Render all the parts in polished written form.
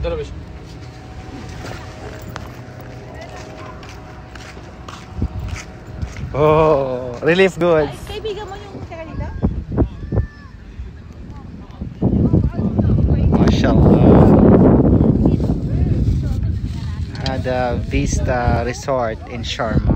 Oh, relief goods. Kaibigan mo yung tira dito? MashaAllah. هذا Vista Resort in Sharma.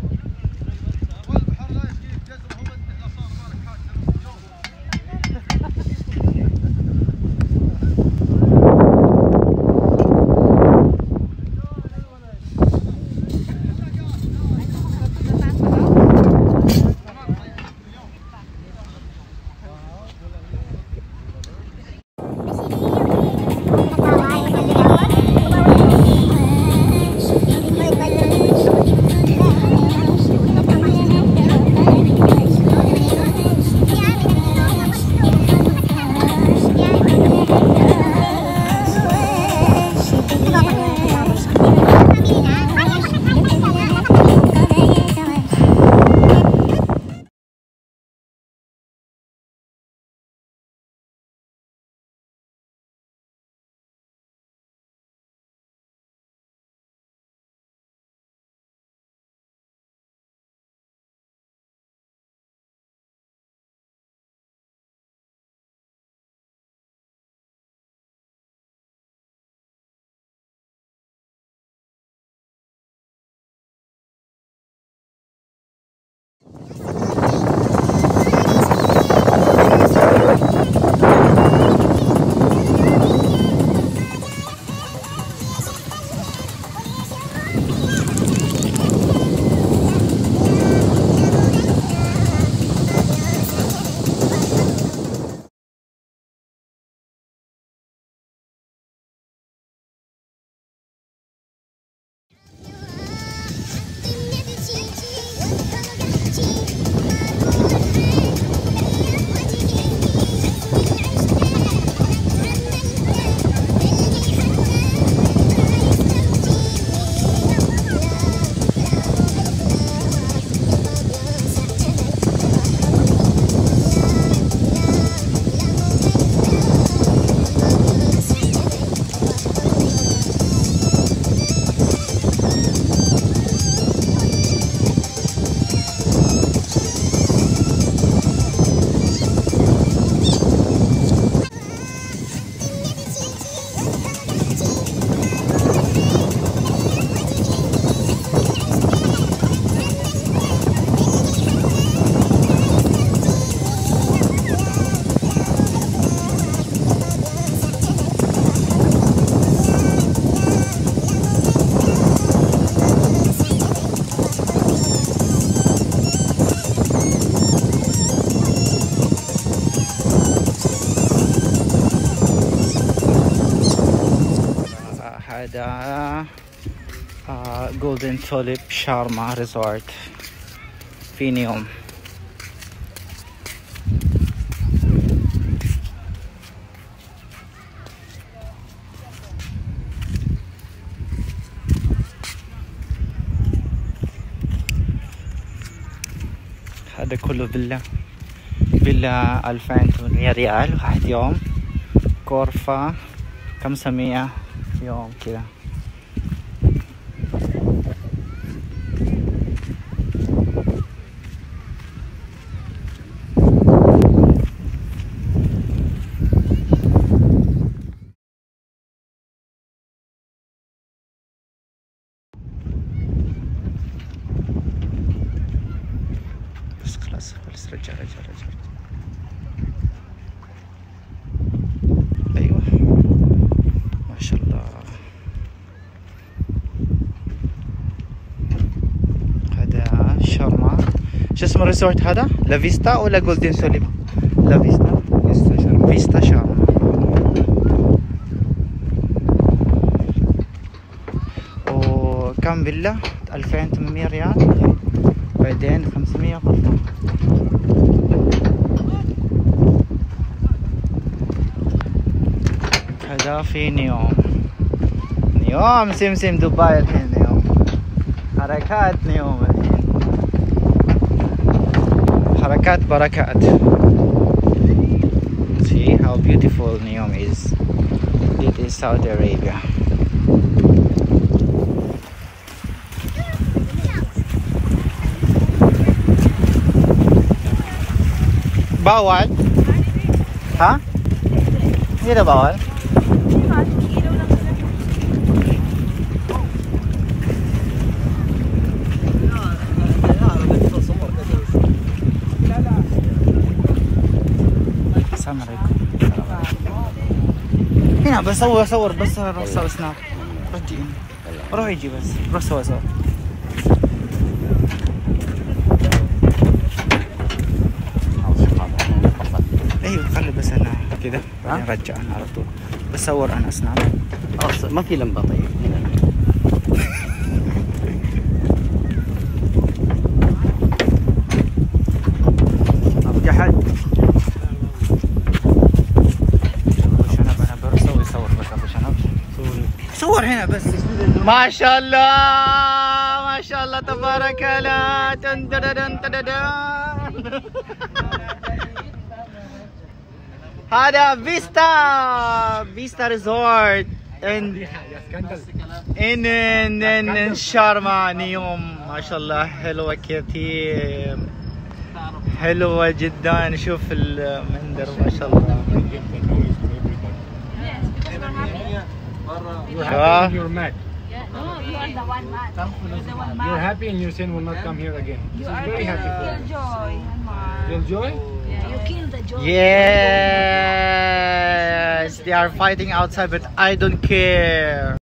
هذا جولدن توليب شارما ريزورت في نيوم. هذا كله فيلا 2800 ريال واحد يوم. غرفة 500 يوم كذا. بس خلاص رجع. ايوه ما شاء الله. هذا شارما. شو اسمه الريزورت هذا؟ لافيستا ولا جولدن توليب؟ لافيستا. فيستا شارما. وكم فيلا؟ 2800 ريال، بعدين 500 غرفة. هذا في نيوم سمسم دبي الحين. نيوم حركات نيوم الحين، حركات بركات. See how beautiful Neom is. dito is Saudi Arabia. Bawal? Ha? Hindi na bawal? السلام عليكم. هنا بس صور بس روح سوي سناب. روح يجي بس روح سوا. ايوه خلي بس انا كذا رجع انا على طول بصور انا سناب. خلاص ما في لمبه. طيب ابو جحد شنب انا بسوي صور بس ابو شنب صور هنا بس. ما شاء الله ما شاء الله تبارك الله. هذا فيستا ريزورت ان شارما نيوم. ما شاء الله حلوة كثير حلوة جدا. شوف المنظر ما شاء الله. You're mad. No, you are the one mad. You're the one You're mad. happy and your son will not come here again. This You is are very happy for kill you. joy. Feel joy? Yeah, you kill the joy. Yes, they are fighting outside, but I don't care.